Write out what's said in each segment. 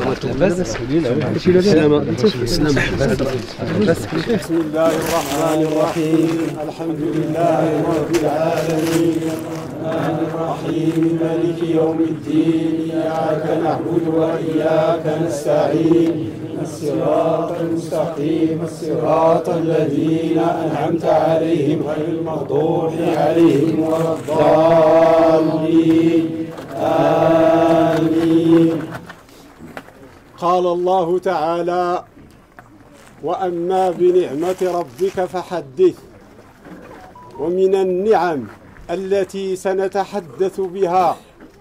بسم الله الرحمن الرحيم. الحمد لله رب العالمين الرحمن الرحيم مالك يوم الدين. إياك نعبد وإياك نستعين. الصراط المستقيم الصراط الذين أنعمت عليهم غير المغضوب عليهم ولا الضالين. آمين. قال الله تعالى: وأما بنعمة ربك فحدث. ومن النعم التي سنتحدث بها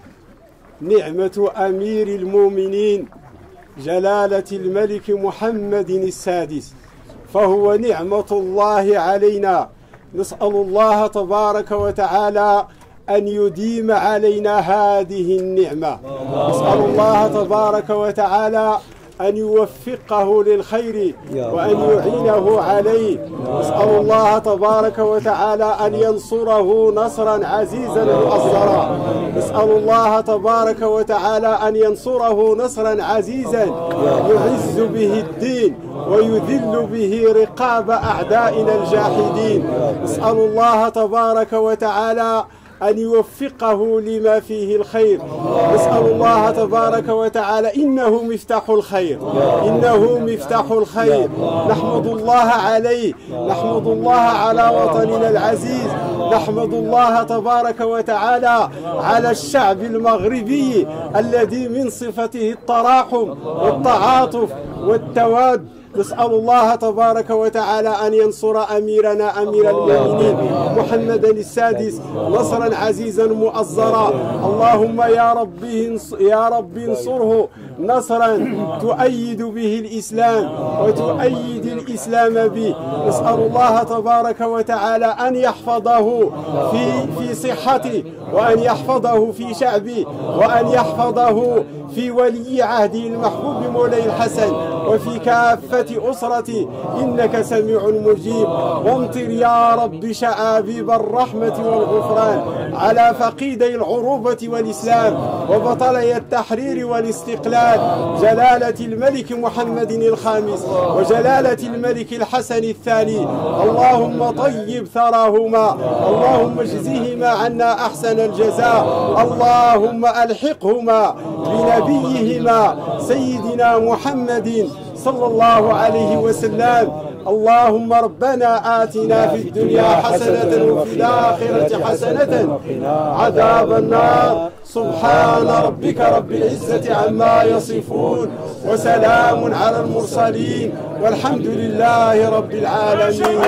نعمة أمير المؤمنين جلالة الملك محمد السادس، فهو نعمة الله علينا. نسأل الله تبارك وتعالى أن يديم علينا هذه النعمة. نسأل الله تبارك وتعالى أن يوفقه للخير وأن يعينه عليه. نسأل الله تبارك وتعالى أن ينصره نصرا عزيزا مؤزرا. نسأل الله تبارك وتعالى أن ينصره نصرا عزيزا يعز به الدين ويذل به رقاب أعدائنا الجاحدين. نسأل الله تبارك وتعالى أن يوفقه لما فيه الخير. نسأل الله تبارك وتعالى، إنه مفتاح الخير، إنه مفتاح الخير. نحمد الله عليه، نحمد الله على وطننا العزيز، نحمد الله تبارك وتعالى على الشعب المغربي الذي من صفته التراحم والتعاطف والتواد. نسأل الله تبارك وتعالى أن ينصر أميرنا أمير المؤمنين محمدا السادس نصرا عزيزا مؤزرا. اللهم يا رب انصره نصرا تؤيد به الإسلام وتؤيد الإسلام به. نسأل الله تبارك وتعالى أن يحفظه في صحته، وأن يحفظه في شعبه، وأن يحفظه في ولي عهده المحبوب مولاي الحسن، وفي كافة أسرتي، إنك سميع مجيب. وامطر يا رب شعابيب الرحمة والغفران على فقيدي العروبة والإسلام وبطلي التحرير والاستقلال، جلالة الملك محمد الخامس وجلالة الملك الحسن الثاني. اللهم طيب ثراهما، اللهم اجزهما عنا أحسن الجزاء، اللهم ألحقهما بنبيهما سيدنا محمد صلى الله عليه وسلم. اللهم ربنا آتنا في الدنيا حسنة وفي الآخرة حسنة عذاب النار. سبحان ربك رب العزة عما يصفون، وسلام على المرسلين، والحمد لله رب العالمين.